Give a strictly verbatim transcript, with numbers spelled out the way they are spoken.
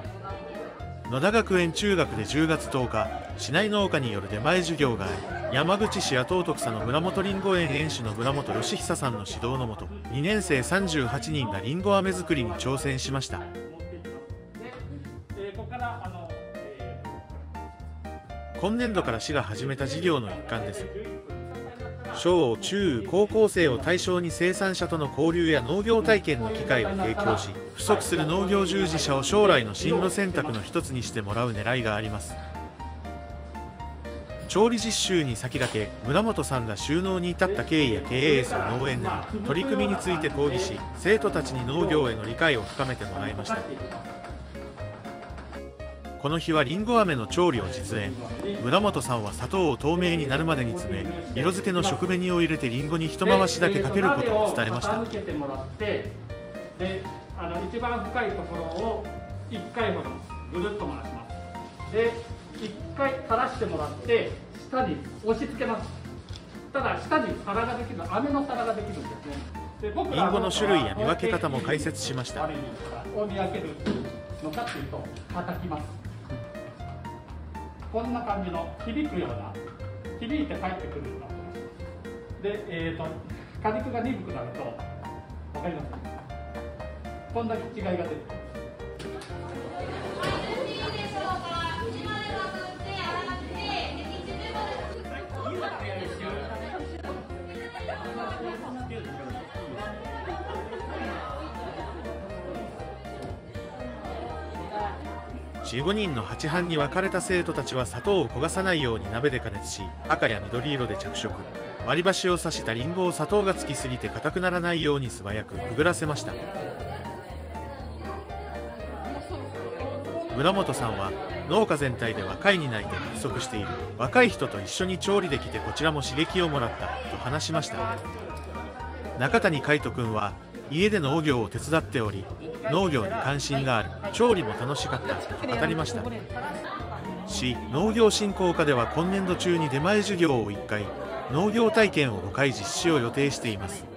野田学園中学でじゅうがつとおか、市内農家による出前授業があり、山口市八東徳佐の村本りんご園園主の村本義久さんの指導のもと、にねんせいさんじゅうはちにんがりんご飴作りに挑戦しました。今年度から市が始めた事業の一環です。小中高校生を対象に生産者との交流や農業体験の機会を提供し、不足する農業従事者を将来の進路選択の一つにしてもらう狙いがあります。調理実習に先駆け、村本さんが就農に至った経緯や経営する農園での取り組みについて講義し、生徒たちに農業への理解を深めてもらいました。この日はりんご飴の調理を実演。村本さんは砂糖を透明になるまでに詰め、色付けの食紅を入れてりんごに一回しだけかけることを伝えました。 で、あの一番深いところをいっかいほどぐるっと回します。で、いっかい垂らしてもらって下に押し付けます。ただ下に皿ができる、飴の皿ができるんですね。で、僕りんごの種類や見分け方も解説しました。 を見分けるのかというと、叩きます。こんな感じの響くような、響いて帰ってくるような。で、えーと、果肉が鈍くなると、わかりますか？こんだけ違いが出てくる。 じゅうごにんのはち班に分かれた生徒たちは砂糖を焦がさないように鍋で加熱し、赤や緑色で着色。割り箸を刺したりんごを砂糖がつきすぎて硬くならないように素早くくぐらせました。村本さんは農家全体で若い担い手が不足している。若い人と一緒に調理できてこちらも刺激をもらったと話しました。中谷海斗君は家で農業を手伝っており、農業に関心がある。調理も楽しかったと語りました。市農業振興課では今年度中に出前授業をいっかい、農業体験をごかい実施を予定しています。